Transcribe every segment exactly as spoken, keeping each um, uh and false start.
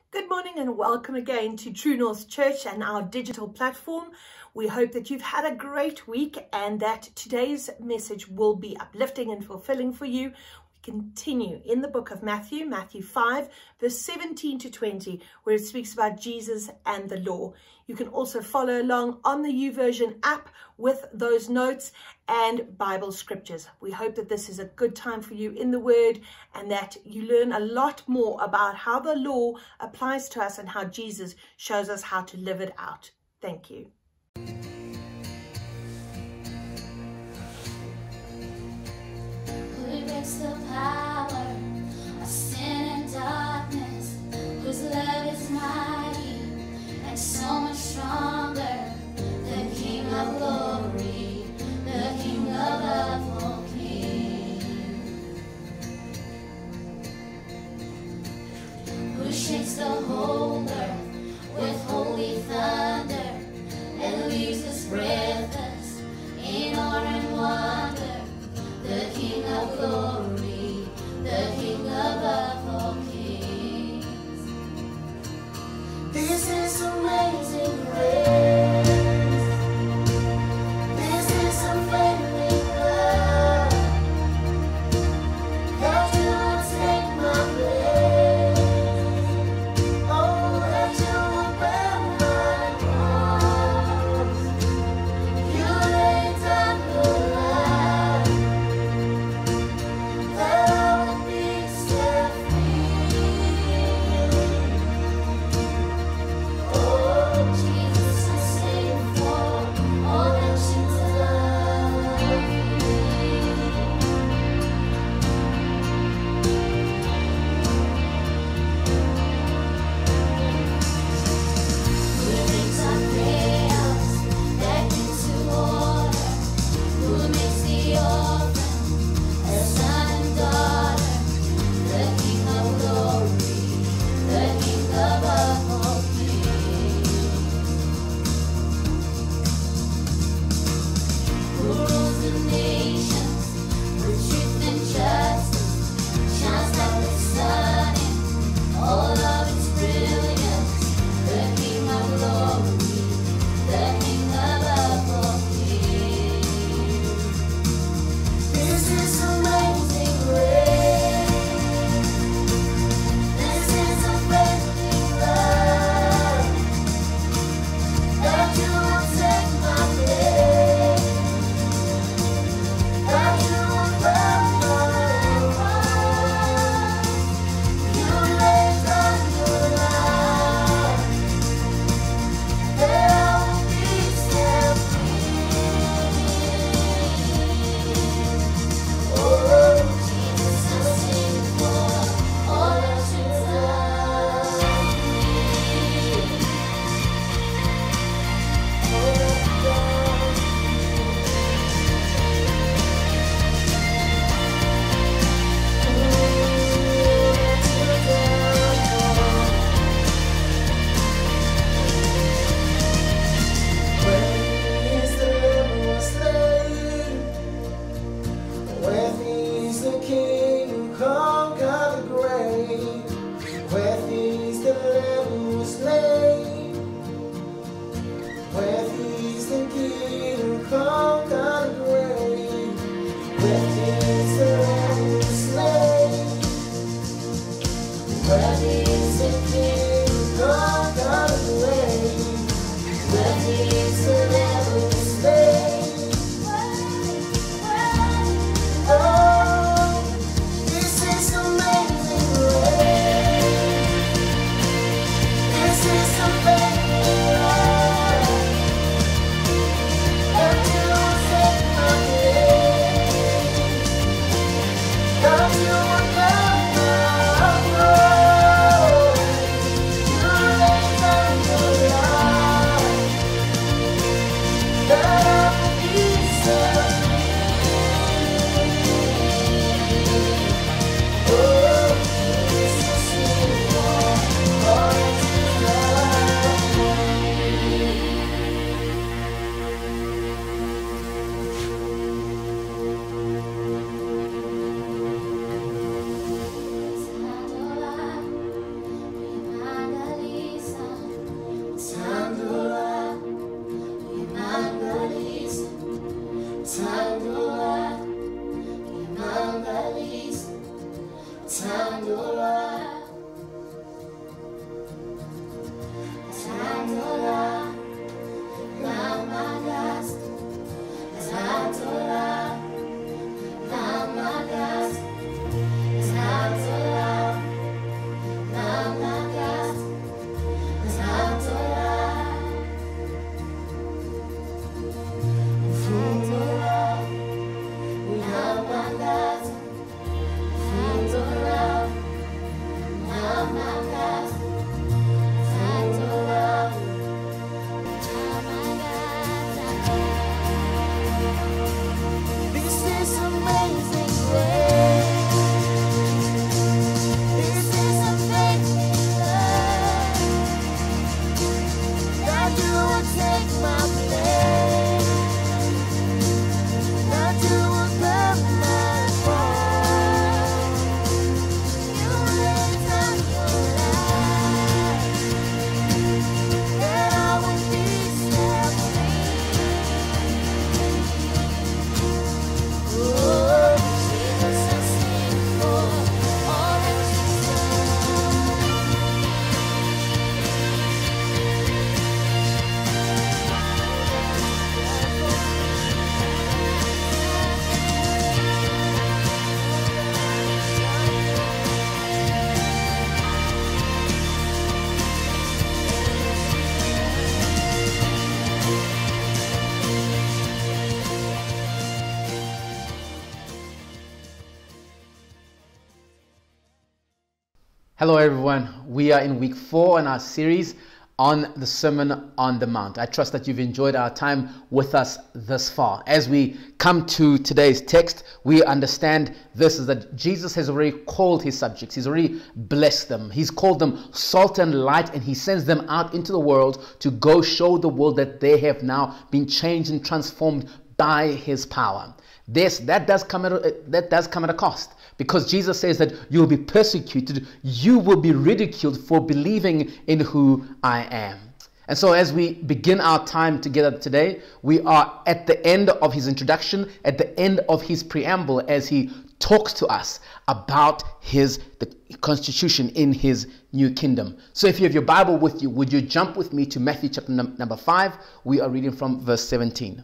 Good morning and welcome again to True North Church and our digital platform. We hope that you've had a great week and that today's message will be uplifting and fulfilling for you. We continue in the book of Matthew, Matthew five, verse seventeen to twenty, where it speaks about Jesus and the law. You can also follow along on the YouVersion app with those notes and Bible scriptures. We hope that this is a good time for you in the Word and that you learn a lot more about how the law applies to us and how Jesus shows us how to live it out. Thank you. Who breaks the power of sin and darkness, whose love is mighty and so much stronger, the King of glory, the King of all kings, who shakes the whole earth with holy thunder and leaves us breathless in awe and wonder, the King of glory, the King of all kings. This is amazing grace. This is unfailing love. That you would take my place. Oh, that you would bear my cross. You laid down your life, that I would be set free. Oh, Jesus, I sing for all that you've done for me. Who brings our chaos back into order? Who makes the orphan a son and daughter? The King of glory, the King of all kings, who rules the nations with truth and justice, shines like the sun in all of its brilliance, the King of glory, the King of all kings. This is amazing grace. This is unfailing love, that you will take my place, that you will bear my cross. You laid down your life, that I will be set free. Oh, Jesus, I sing for all that you've done for me. All that you've done for Where is the Lamb who was slain? Where is the King who conquered the grave? Where is the Lamb who was slain? Where is the King who conquered the grave? Where is the Lamb who was slain? Where is the King who conquered the grave? Where is the Lamb who was slain? Oh, this is amazing grace. This is unfailing love, that you will take my place, that you will bear my cross. You laid Hello everyone, we are in week four in our series on the Sermon on the Mount. I trust that you've enjoyed our time with us thus far. As we come to today's text, we understand this is that Jesus has already called his subjects. He's already blessed them. He's called them salt and light, and he sends them out into the world to go show the world that they have now been changed and transformed by his power. This, that does come at a, that does come at a cost. Because Jesus says that you will be persecuted, you will be ridiculed for believing in who I am. And so as we begin our time together today, we are at the end of his introduction, at the end of his preamble, as he talks to us about his the constitution in his new kingdom. So if you have your Bible with you, would you jump with me to Matthew chapter num- number five? We are reading from verse seventeen.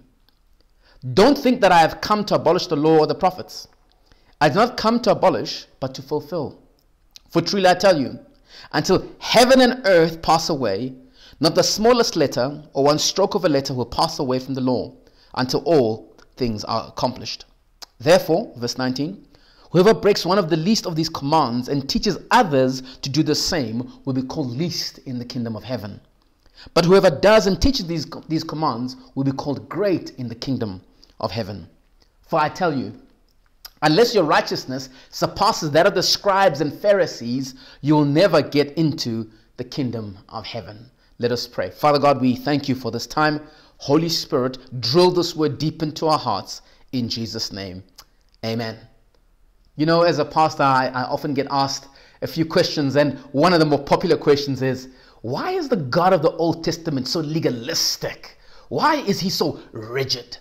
Don't think that I have come to abolish the law or the prophets. I did not come to abolish, but to fulfill. For truly I tell you, until heaven and earth pass away, not the smallest letter or one stroke of a letter will pass away from the law, until all things are accomplished. Therefore, verse nineteen, whoever breaks one of the least of these commands and teaches others to do the same will be called least in the kingdom of heaven. But whoever does and teaches these, these commands will be called great in the kingdom of heaven. For I tell you, unless your righteousness surpasses that of the scribes and Pharisees, you will never get into the kingdom of heaven. Let us pray. Father God, we thank you for this time. Holy Spirit, drill this word deep into our hearts in Jesus' name. Amen. You know, as a pastor, I, I often get asked a few questions, and one of the more popular questions is, why is the God of the Old Testament so legalistic? Why is he so rigid?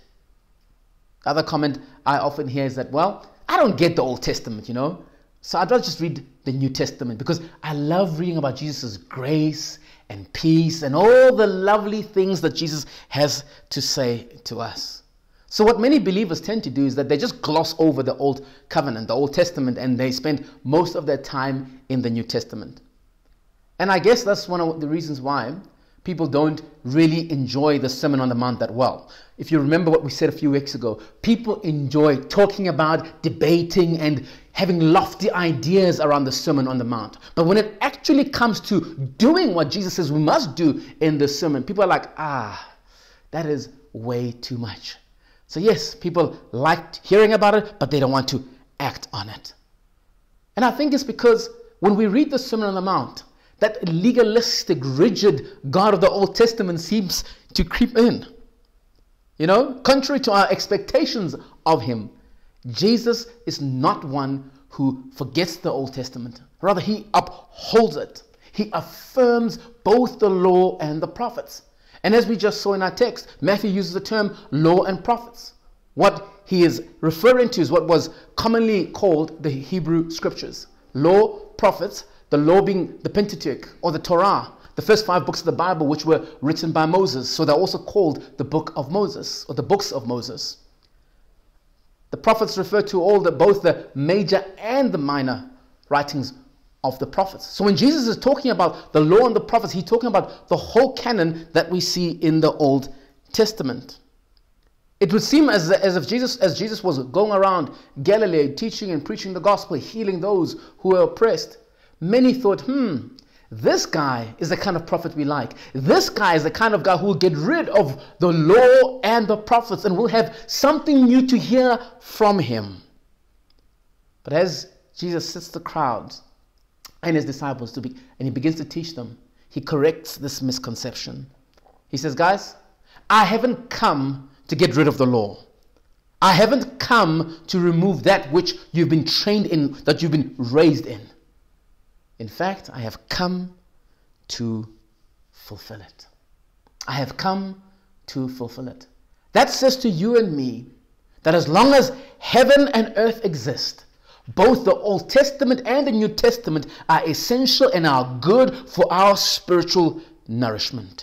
Other comment I often hear is that, well, I don't get the Old Testament, you know, so I'd rather just read the New Testament because I love reading about Jesus' grace and peace and all the lovely things that Jesus has to say to us. So what many believers tend to do is that they just gloss over the Old Covenant, the Old Testament, and they spend most of their time in the New Testament. And I guess that's one of the reasons why people don't really enjoy the Sermon on the Mount that well. If you remember what we said a few weeks ago, people enjoy talking about, debating, and having lofty ideas around the Sermon on the Mount. But when it actually comes to doing what Jesus says we must do in the sermon, people are like, ah, that is way too much. So yes, people like hearing about it, but they don't want to act on it. And I think it's because when we read the Sermon on the Mount, that legalistic, rigid God of the Old Testament seems to creep in. You know, contrary to our expectations of him, Jesus is not one who forgets the Old Testament. Rather, he upholds it. He affirms both the law and the prophets. And as we just saw in our text, Matthew uses the term law and prophets. What he is referring to is what was commonly called the Hebrew Scriptures. Law, prophets, the law being the Pentateuch or the Torah, the first five books of the Bible, which were written by Moses. So they're also called the Book of Moses, or the books of Moses. The prophets refer to all the, both the major and the minor writings of the prophets. So when Jesus is talking about the law and the prophets, he's talking about the whole canon that we see in the Old Testament. It would seem as, as if Jesus, as Jesus was going around Galilee, teaching and preaching the gospel, healing those who were oppressed, many thought, hmm, this guy is the kind of prophet we like. This guy is the kind of guy who will get rid of the law and the prophets, and we'll have something new to hear from him. But as Jesus sits the crowds and his disciples to be, and he begins to teach them, he corrects this misconception. He says, guys, I haven't come to get rid of the law. I haven't come to remove that which you've been trained in, that you've been raised in. In fact, I have come to fulfill it. I have come to fulfill it. That says to you and me that as long as heaven and earth exist, both the Old Testament and the New Testament are essential and are good for our spiritual nourishment.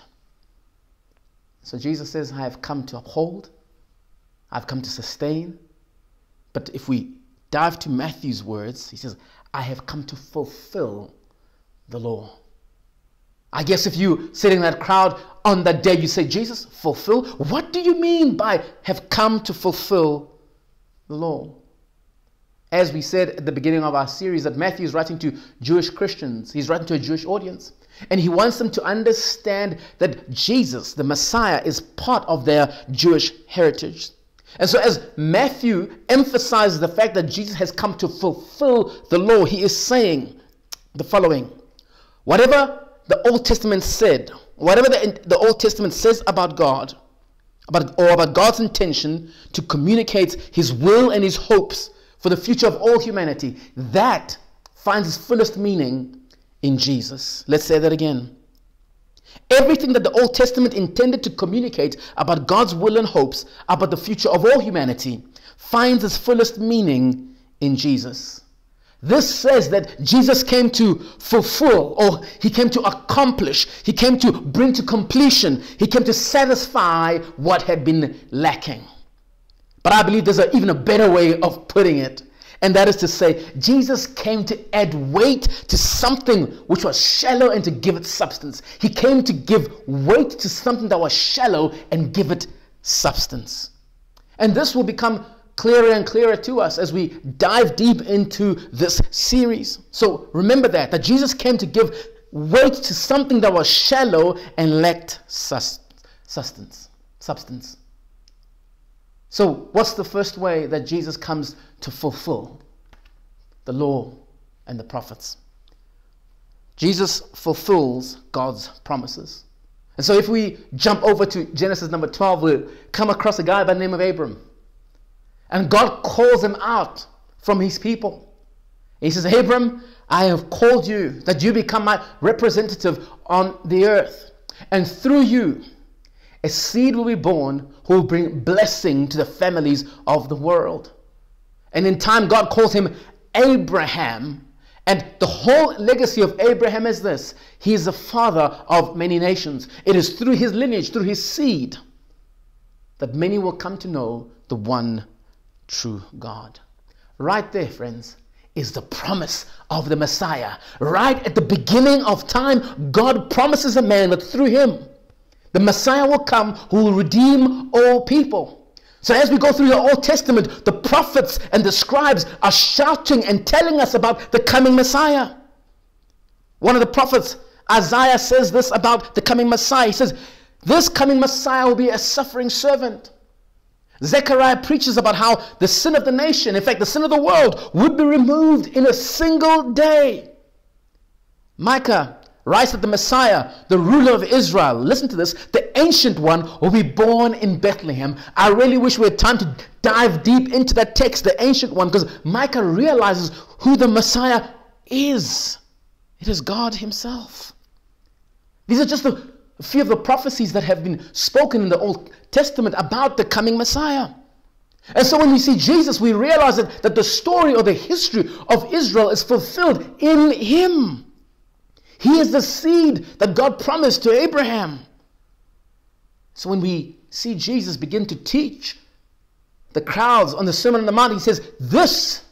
So Jesus says, I have come to uphold, I've come to sustain. But if we dive to Matthew's words, he says, I have come to fulfill the law. I guess if you sit in that crowd on that day, you say, Jesus, fulfill? What do you mean by have come to fulfill the law? As we said at the beginning of our series, that Matthew is writing to Jewish Christians. He's writing to a Jewish audience. And he wants them to understand that Jesus, the Messiah, is part of their Jewish heritage. And so as Matthew emphasizes the fact that Jesus has come to fulfill the law, he is saying the following. Whatever the Old Testament said, whatever the, the Old Testament says about God, about, or about God's intention to communicate his will and his hopes for the future of all humanity, that finds its fullest meaning in Jesus. Let's say that again. Everything that the Old Testament intended to communicate about God's will and hopes about the future of all humanity finds its fullest meaning in Jesus. This says that Jesus came to fulfill, or he came to accomplish, he came to bring to completion, he came to satisfy what had been lacking. But I believe there's a, even a better way of putting it. And that is to say, Jesus came to add weight to something which was shallow and to give it substance. He came to give weight to something that was shallow and give it substance. And this will become clearer and clearer to us as we dive deep into this series. So remember that, that Jesus came to give weight to something that was shallow and lacked sustenance, substance. So what's the first way that Jesus comes to fulfill the law and the prophets? Jesus fulfills God's promises. And so if we jump over to Genesis number twelve, we'll come across a guy by the name of Abram. And God calls him out from his people. He says, Abram, I have called you that you become my representative on the earth. And through you, a seed will be born who will bring blessing to the families of the world. And in time, God calls him Abraham. And the whole legacy of Abraham is this. He is the father of many nations. It is through his lineage, through his seed, that many will come to know the one true God. Right there, friends, is the promise of the Messiah. Right at the beginning of time, God promises a man that through him, the Messiah will come who will redeem all people. So as we go through the Old Testament, the prophets and the scribes are shouting and telling us about the coming Messiah. One of the prophets, Isaiah, says this about the coming Messiah. He says, this coming Messiah will be a suffering servant. Zechariah preaches about how the sin of the nation, in fact the sin of the world, would be removed in a single day. Micah writes that the Messiah, the ruler of Israel, listen to this, the ancient one will be born in Bethlehem. I really wish we had time to dive deep into that text, the ancient one, because Micah realizes who the Messiah is. It is God himself. These are just a few of the prophecies that have been spoken in the Old Testament about the coming Messiah. And so when we see Jesus, we realize that, that the story or the history of Israel is fulfilled in him. He is the seed that God promised to Abraham. So when we see Jesus begin to teach the crowds on the Sermon on the Mount, he says, this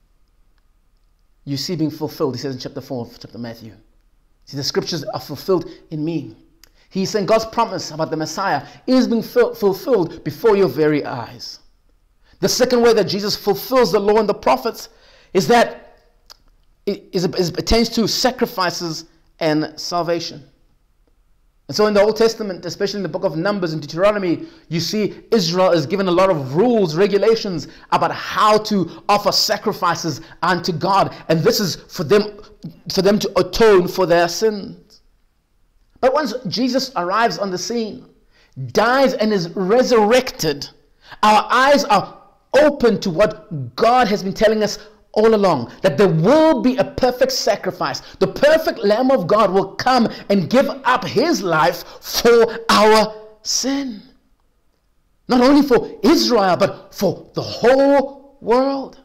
you see being fulfilled. He says in chapter four of chapter Matthew. See, the scriptures are fulfilled in me. He's saying God's promise about the Messiah is being fulfilled before your very eyes. The second way that Jesus fulfills the law and the prophets is that it, is, it pertains to sacrifices and salvation. And so in the Old Testament, especially in the book of Numbers and Deuteronomy, you see Israel is given a lot of rules, regulations about how to offer sacrifices unto God. And this is for them, for them to atone for their sins. But once Jesus arrives on the scene, dies and is resurrected, our eyes are open to what God has been telling us all along, that there will be a perfect sacrifice. The perfect Lamb of God will come and give up his life for our sin. Not only for Israel, but for the whole world.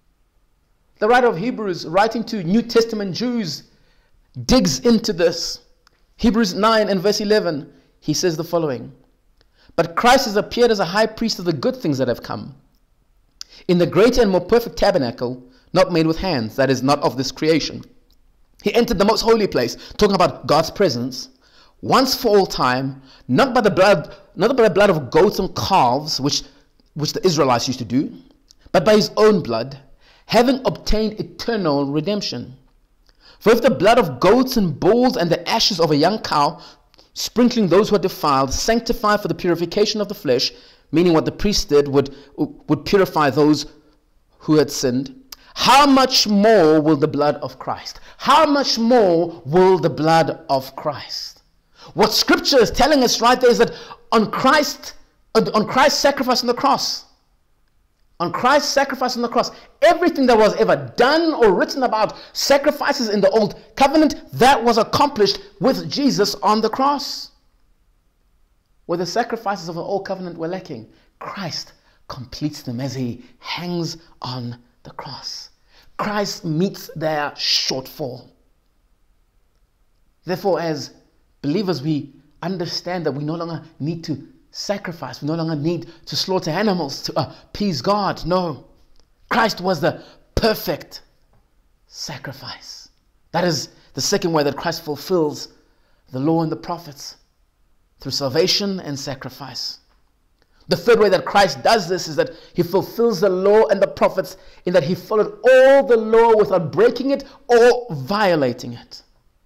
The writer of Hebrews, writing to New Testament Jews, digs into this. Hebrews nine and verse eleven, he says the following: but Christ has appeared as a high priest of the good things that have come, in the greater and more perfect tabernacle, not made with hands, that is, not of this creation. He entered the most holy place, talking about God's presence, once for all time, not by the blood, not by the blood of goats and calves, which, which the Israelites used to do, but by his own blood, having obtained eternal redemption. For if the blood of goats and bulls and the ashes of a young cow, sprinkling those who are defiled, sanctify for the purification of the flesh, meaning what the priest did would, would purify those who had sinned, how much more will the blood of Christ? How much more will the blood of Christ? What Scripture is telling us right there is that on Christ, on Christ's sacrifice on the cross, on Christ's sacrifice on the cross, everything that was ever done or written about sacrifices in the Old Covenant, that was accomplished with Jesus on the cross. Where the sacrifices of the Old Covenant were lacking, Christ completes them as he hangs on the cross. Christ meets their shortfall. Therefore, as believers, we understand that we no longer need to sacrifice. We no longer need to slaughter animals to appease God. No. Christ was the perfect sacrifice. That is the second way that Christ fulfills the law and the prophets, through salvation and sacrifice. The third way that Christ does this is that he fulfills the law and the prophets in that he followed all the law without breaking it or violating it.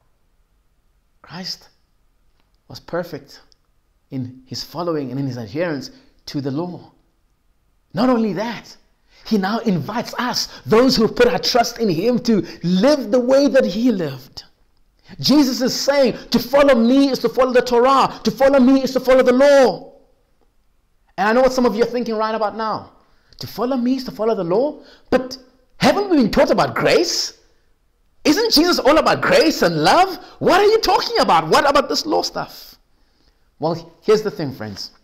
Christ was perfect in his following and in his adherence to the law. Not only that, he now invites us, those who put our trust in him, to live the way that he lived. Jesus is saying to follow me is to follow the Torah. To follow me is to follow the law. And I know what some of you are thinking right about now. To follow me is to follow the law? But haven't we been taught about grace? Isn't Jesus all about grace and love? What are you talking about? What about this law stuff? Well, here's the thing, friends.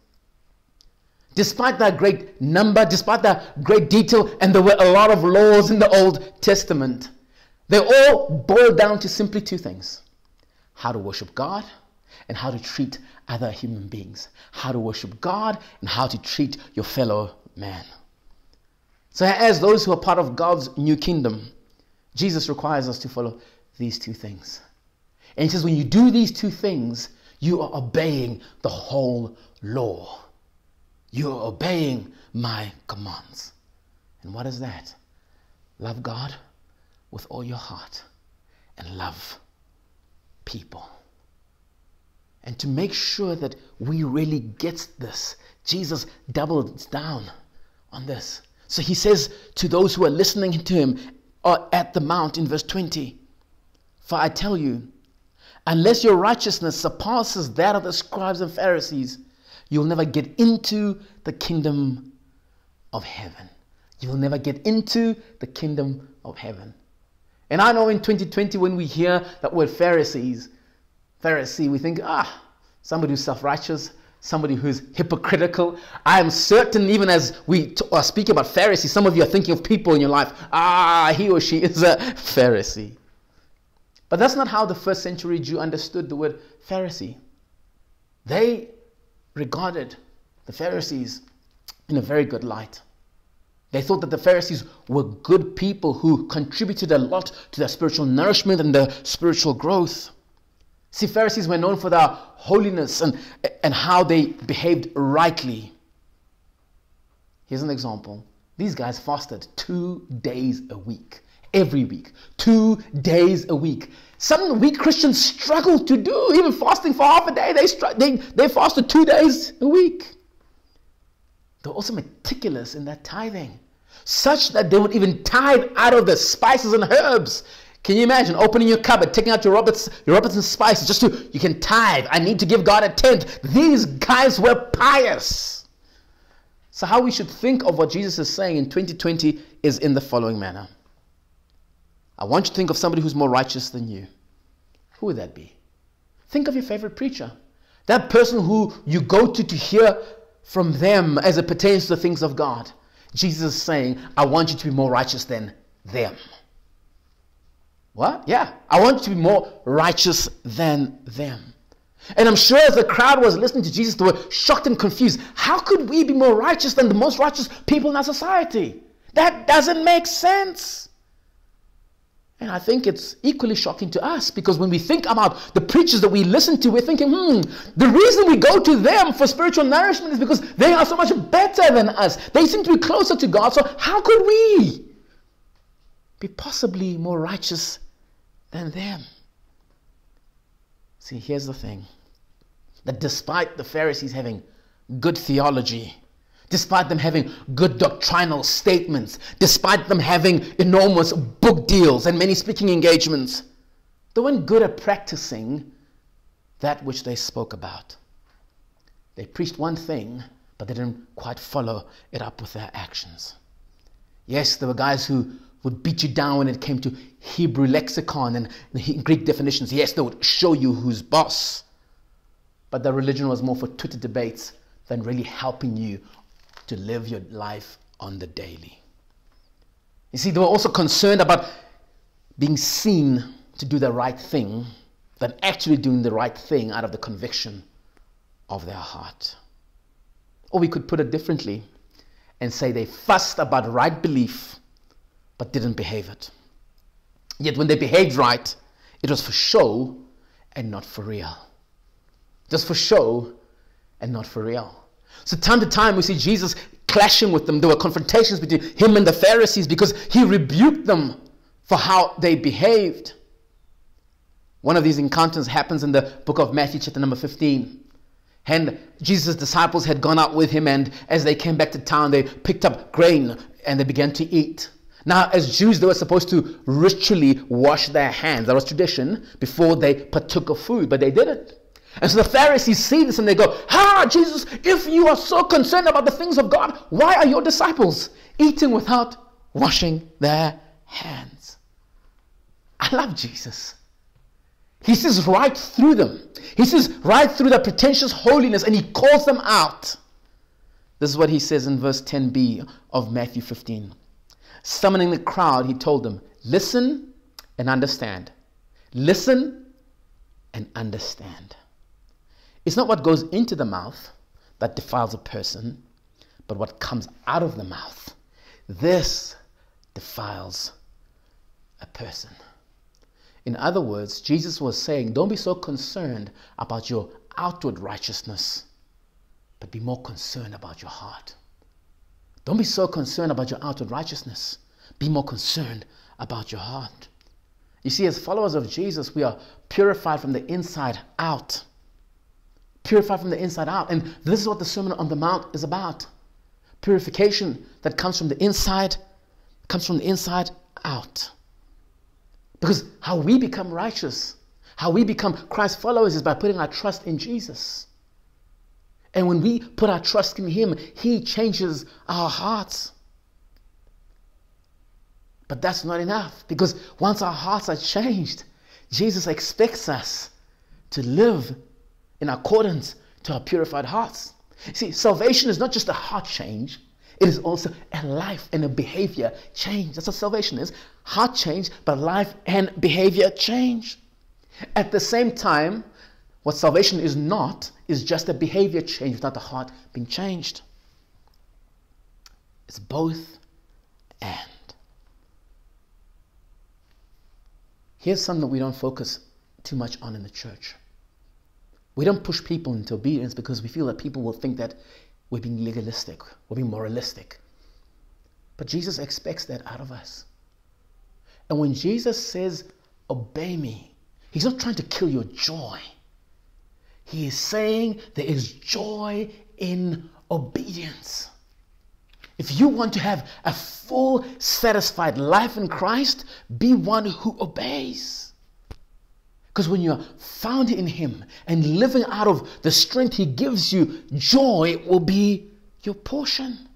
Despite that great number, despite that great detail, and there were a lot of laws in the Old Testament, they all boil down to simply two things: how to worship God and how to treat other human beings. How to worship God and how to treat your fellow man. So as those who are part of God's new kingdom, Jesus requires us to follow these two things. And he says, when you do these two things, you are obeying the whole law. You are obeying my commands. And what is that? Love God with all your heart and love people. And to make sure that we really get this, Jesus doubles down on this. So he says to those who are listening to him at the mount in verse twenty, for I tell you, unless your righteousness surpasses that of the scribes and Pharisees, you'll never get into the kingdom of heaven. You'll never get into the kingdom of heaven. And I know in twenty twenty, when we hear that word Pharisees, Pharisee, we think, ah, somebody who's self-righteous, somebody who's hypocritical. I am certain, even as we t- are speaking about Pharisees, some of you are thinking of people in your life, ah, he or she is a Pharisee. But that's not how the first century Jew understood the word Pharisee. They regarded the Pharisees in a very good light. They thought that the Pharisees were good people who contributed a lot to their spiritual nourishment and their spiritual growth. See, Pharisees were known for their holiness and, and how they behaved rightly. Here's an example. These guys fasted two days a week. Every week. Two days a week. Something we Christians struggle to do. Even fasting for half a day, they, str- they, they fasted two days a week. They're also meticulous in their tithing, such that they would even tithe out of the spices and herbs. Can you imagine opening your cupboard, taking out your Roberts, your Robertson spices, just so you can tithe? I need to give God a tenth. These guys were pious. So how we should think of what Jesus is saying in twenty twenty is in the following manner. I want you to think of somebody who's more righteous than you. Who would that be? Think of your favorite preacher. That person who you go to to hear from them as it pertains to the things of God. Jesus is saying, I want you to be more righteous than them. What? Yeah, I want you to be more righteous than them. And I'm sure as the crowd was listening to Jesus, they were shocked and confused. How could we be more righteous than the most righteous people in our society? That doesn't make sense. And I think it's equally shocking to us, because when we think about the preachers that we listen to, we're thinking, hmm, the reason we go to them for spiritual nourishment is because they are so much better than us. They seem to be closer to God. So how could we be possibly more righteous than them? See, here's the thing. That despite the Pharisees having good theology, despite them having good doctrinal statements, despite them having enormous book deals and many speaking engagements, they weren't good at practicing that which they spoke about. They preached one thing, but they didn't quite follow it up with their actions. Yes, there were guys who would beat you down when it came to Hebrew lexicon and Greek definitions. Yes, they would show you who's boss. But their religion was more for Twitter debates than really helping you to live your life on the daily. You see, they were also concerned about being seen to do the right thing than actually doing the right thing out of the conviction of their heart. Or we could put it differently and say they fussed about right belief but didn't behave it. Yet when they behaved right, it was for show and not for real. Just for show and not for real. So time to time we see Jesus clashing with them. There were confrontations between him and the Pharisees because he rebuked them for how they behaved. One of these encounters happens in the book of Matthew chapter number fifteen. And Jesus' disciples had gone out with him, and as they came back to town, they picked up grain and they began to eat. Now, as Jews, they were supposed to ritually wash their hands. That was tradition before they partook of food, but they didn't. And so the Pharisees see this and they go, "Ah, Jesus, if you are so concerned about the things of God, why are your disciples eating without washing their hands?" I love Jesus. He sees right through them. He sees right through their pretentious holiness, and he calls them out. This is what he says in verse ten b of Matthew fifteen. Summoning the crowd, he told them, "Listen and understand. Listen and understand. It's not what goes into the mouth that defiles a person, but what comes out of the mouth. This defiles a person." In other words, Jesus was saying, don't be so concerned about your outward righteousness, but be more concerned about your heart. Don't be so concerned about your outward righteousness. Be more concerned about your heart. You see, as followers of Jesus, we are purified from the inside out. Purified from the inside out. And this is what the Sermon on the Mount is about. Purification that comes from the inside, comes from the inside out. Because how we become righteous, how we become Christ followers is by putting our trust in Jesus. And when we put our trust in him, he changes our hearts. But that's not enough, because once our hearts are changed, Jesus expects us to live in accordance to our purified hearts. See, salvation is not just a heart change. It is also a life and a behavior change. That's what salvation is. Heart change, but life and behavior change. At the same time, what salvation is not is just a behavior change without the heart being changed. It's both and. Here's something that we don't focus too much on in the church. We don't push people into obedience because we feel that people will think that we're being legalistic, we're being moralistic. But Jesus expects that out of us. And when Jesus says, obey me, he's not trying to kill your joy. He is saying there is joy in obedience. If you want to have a full, satisfied life in Christ, be one who obeys. Because when you're found in him and living out of the strength he gives you, joy will be your portion.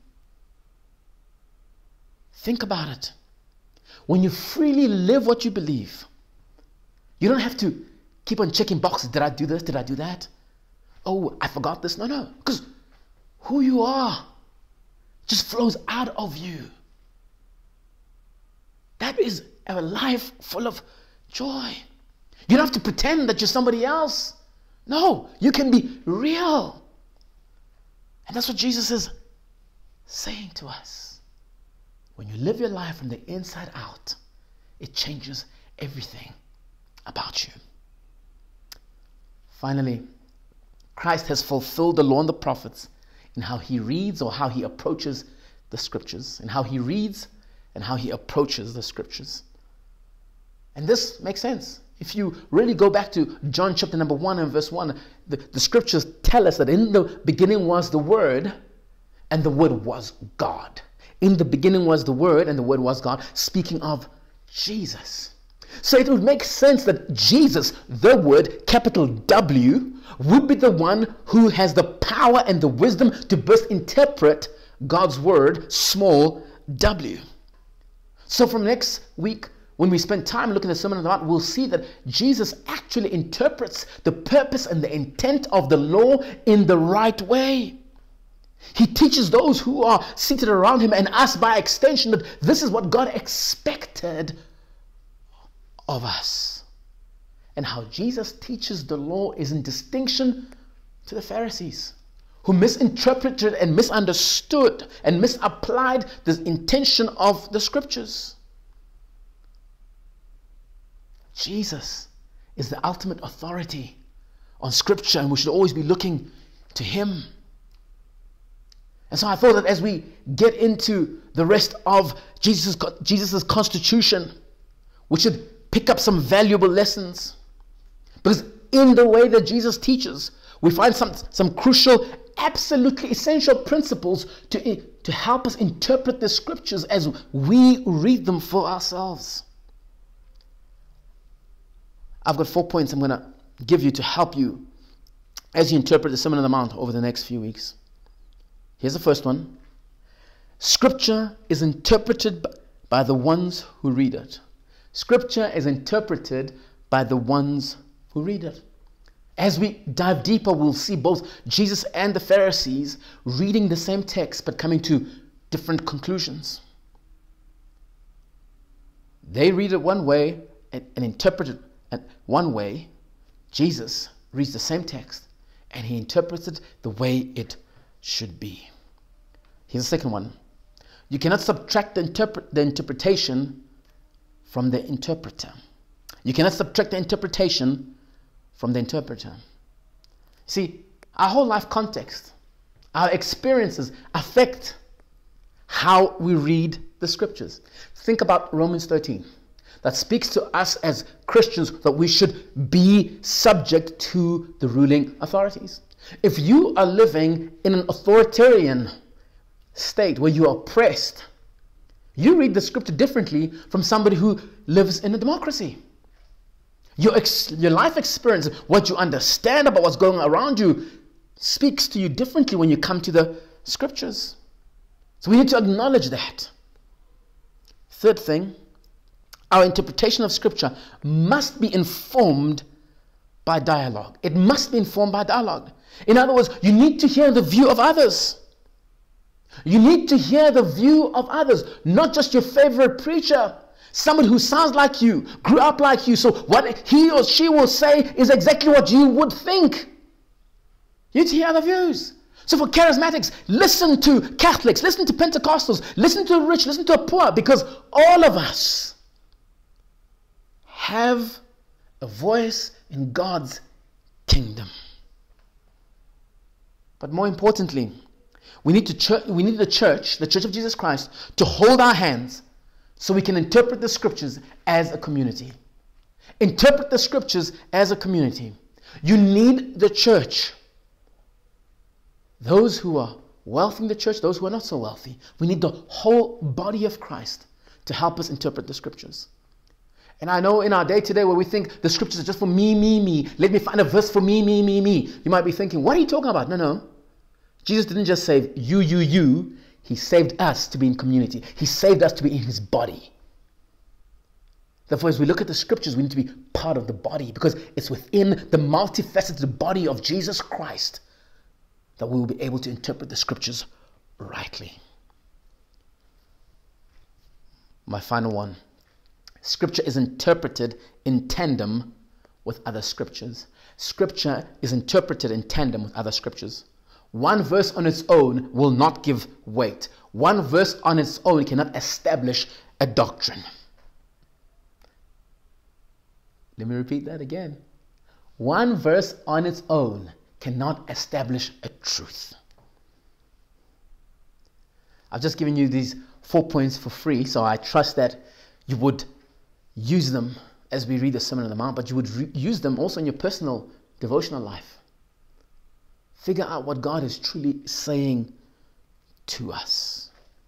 Think about it. When you freely live what you believe, you don't have to keep on checking boxes. Did I do this? Did I do that? Oh, I forgot this. No, no. Because who you are just flows out of you. That is a life full of joy. You don't have to pretend that you're somebody else. No, you can be real. And that's what Jesus is saying to us. When you live your life from the inside out, it changes everything about you. Finally, Christ has fulfilled the law and the prophets in how he reads or how he approaches the scriptures, in how he reads and how he approaches the scriptures. And this makes sense. If you really go back to John chapter number one and verse one, the, the scriptures tell us that in the beginning was the Word, and the Word was God. In the beginning was the Word, and the Word was God, speaking of Jesus. So it would make sense that Jesus, the Word, capital W, would be the one who has the power and the wisdom to best interpret God's Word, small w. So from next week, when we spend time looking at the Sermon on the Mount, we'll see that Jesus actually interprets the purpose and the intent of the law in the right way. He teaches those who are seated around him and us by extension that this is what God expected of us. And how Jesus teaches the law is in distinction to the Pharisees, who misinterpreted and misunderstood and misapplied the intention of the scriptures. Jesus is the ultimate authority on scripture, and we should always be looking to him. And so I thought that as we get into the rest of Jesus' Jesus's constitution, we should pick up some valuable lessons. Because in the way that Jesus teaches, we find some, some crucial, absolutely essential principles to, to help us interpret the scriptures as we read them for ourselves. I've got four points I'm going to give you to help you as you interpret the Sermon on the Mount over the next few weeks. Here's the first one. Scripture is interpreted by the ones who read it. Scripture is interpreted by the ones who read it. As we dive deeper, we'll see both Jesus and the Pharisees reading the same text but coming to different conclusions. They read it one way and, and interpret it one way. Jesus reads the same text and he interprets it the way it should be. Here's the second one. You cannot subtract the, interpret, the interpretation from the interpreter. You cannot subtract the interpretation from the interpreter. See, our whole life context, our experiences affect how we read the scriptures. Think about Romans thirteen. That speaks to us as Christians that we should be subject to the ruling authorities. If you are living in an authoritarian state where you are oppressed, you read the scripture differently from somebody who lives in a democracy. Your, ex- your life experience, what you understand about what's going on around you, speaks to you differently when you come to the scriptures. So we need to acknowledge that. Third thing, our interpretation of scripture must be informed by dialogue. It must be informed by dialogue. In other words, you need to hear the view of others. You need to hear the view of others, not just your favorite preacher, someone who sounds like you, grew up like you. So what he or she will say is exactly what you would think. You need to hear other views. So for charismatics, listen to Catholics, listen to Pentecostals, listen to the rich, listen to the poor, because all of us have a voice in God's kingdom. But more importantly, we need to church, we need the church, the Church of Jesus Christ, to hold our hands so we can interpret the scriptures as a community. Interpret the scriptures as a community. You need the church. Those who are wealthy in the church, those who are not so wealthy. We need the whole body of Christ to help us interpret the scriptures. And I know in our day today where we think the scriptures are just for me, me, me. Let me find a verse for me, me, me, me. You might be thinking, what are you talking about? No, no. Jesus didn't just save you, you, you. He saved us to be in community. He saved us to be in his body. Therefore, as we look at the scriptures, we need to be part of the body, because it's within the multifaceted body of Jesus Christ that we will be able to interpret the scriptures rightly. My final one. Scripture is interpreted in tandem with other scriptures. Scripture is interpreted in tandem with other scriptures. One verse on its own will not give weight. One verse on its own cannot establish a doctrine. Let me repeat that again. One verse on its own cannot establish a truth. I've just given you these four points for free, so I trust that you would use them as we read the Sermon on the Mount, but you would re- use them also in your personal devotional life. Figure out what God is truly saying to us.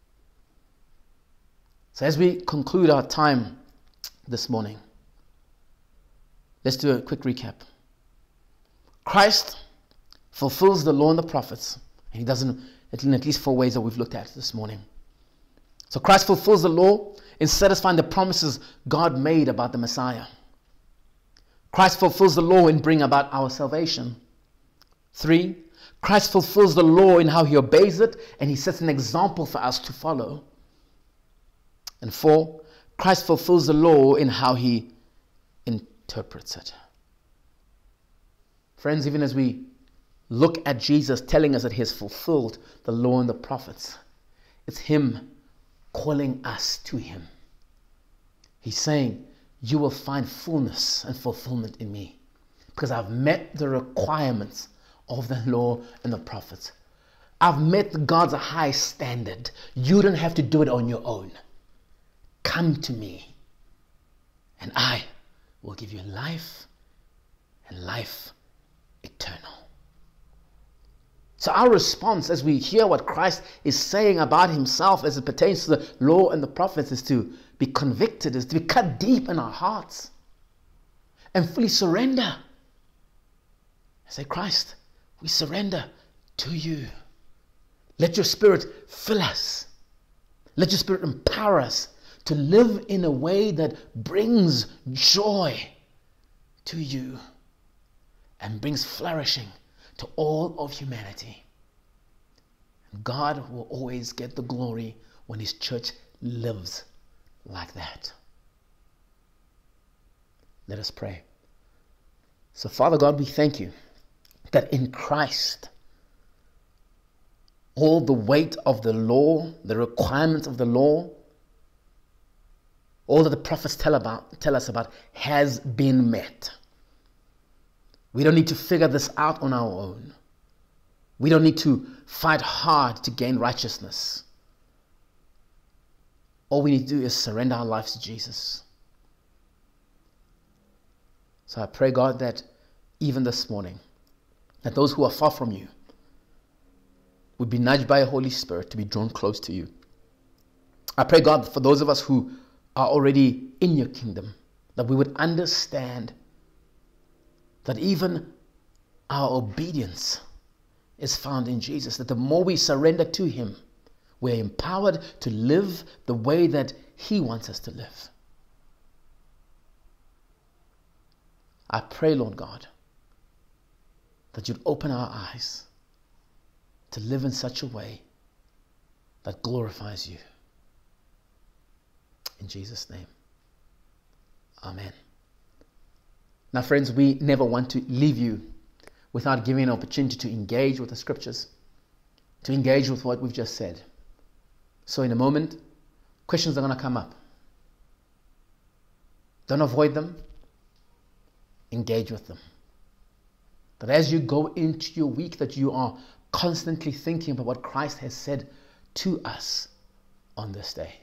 So as we conclude our time this morning, let's do a quick recap. Christ fulfills the law and the prophets, and he doesn't in at least four ways that we've looked at this morning. So Christ fulfills the law in satisfying the promises God made about the Messiah. Christ fulfills the law in bringing about our salvation. Three, Christ fulfills the law in how he obeys it, and he sets an example for us to follow. And four, Christ fulfills the law in how he interprets it. Friends, even as we look at Jesus telling us that he has fulfilled the law and the prophets, it's him calling us to him. He's saying, you will find fullness and fulfillment in me, because I've met the requirements of the law and the prophets. I've met God's high standard. You don't have to do it on your own. Come to me, and I will give you life, and life eternal. So our response as we hear what Christ is saying about himself as it pertains to the law and the prophets is to be convicted, is to be cut deep in our hearts and fully surrender. Say, Christ, we surrender to you. Let your Spirit fill us. Let your Spirit empower us to live in a way that brings joy to you and brings flourishing to all of humanity. God will always get the glory when his church lives like that. Let us pray. So, Father God, we thank you that in Christ, all the weight of the law, the requirements of the law, all that the prophets tell about, tell us about has been met. We don't need to figure this out on our own. We don't need to fight hard to gain righteousness. All we need to do is surrender our lives to Jesus. So I pray, God, that even this morning, that those who are far from you would be nudged by a Holy Spirit to be drawn close to you. I pray, God, for those of us who are already in your kingdom, that we would understand that even our obedience is found in Jesus, that the more we surrender to him, we're empowered to live the way that he wants us to live. I pray, Lord God, that you'd open our eyes to live in such a way that glorifies you. In Jesus' name, amen. Now, friends, we never want to leave you without giving an opportunity to engage with the scriptures, to engage with what we've just said. So in a moment, questions are going to come up. Don't avoid them. Engage with them. That as you go into your week, that you are constantly thinking about what Christ has said to us on this day.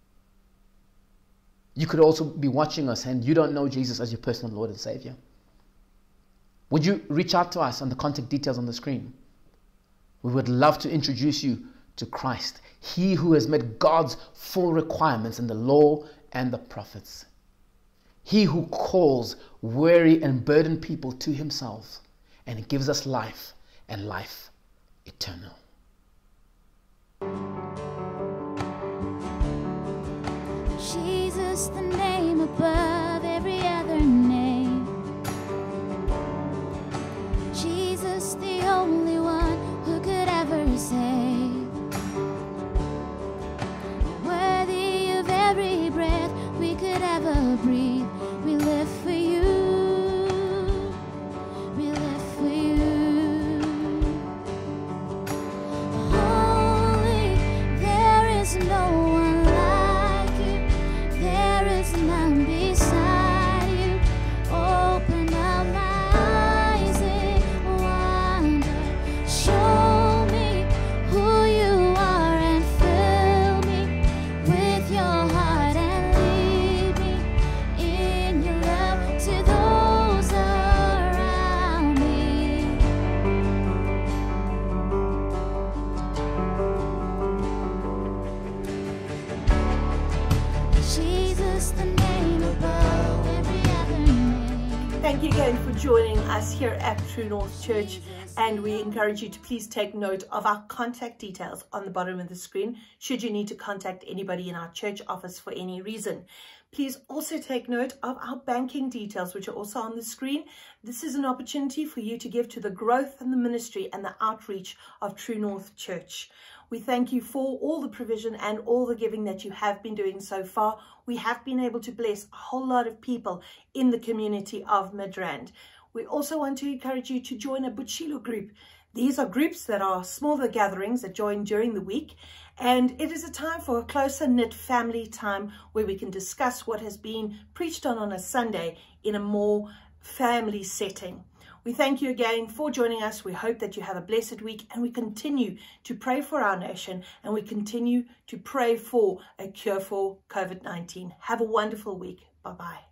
You could also be watching us and you don't know Jesus as your personal Lord and Savior. Would you reach out to us on the contact details on the screen? We would love to introduce you to Christ, He who has met God's full requirements in the law and the prophets. He who calls weary and burdened people to Himself and gives us life and life eternal. Jesus, the name above every other name. Jesus, the only one who could ever save. Worthy of every breath we could ever breathe. We live for you. We live for you. Holy, there is no one like you. There is none beside you. Open up my eyes in wonder. Show me who you are and fill me with your heart and lead me in your love to those around me. Jesus, the name above every other name. Thank you again for joining us here at True North Church, and we encourage you to please take note of our contact details on the bottom of the screen should you need to contact anybody in our church office for any reason. Please also take note of our banking details, which are also on the screen. This is an opportunity for you to give to the growth and the ministry and the outreach of True North Church. We thank you for all the provision and all the giving that you have been doing so far. We have been able to bless a whole lot of people in the community of Midrand. We also want to encourage you to join a Butchilo group. These are groups that are smaller gatherings that join during the week, and it is a time for a closer knit family time where we can discuss what has been preached on on a Sunday in a more family setting. We thank you again for joining us. We hope that you have a blessed week, and we continue to pray for our nation, and we continue to pray for a cure for COVID nineteen. Have a wonderful week. Bye-bye.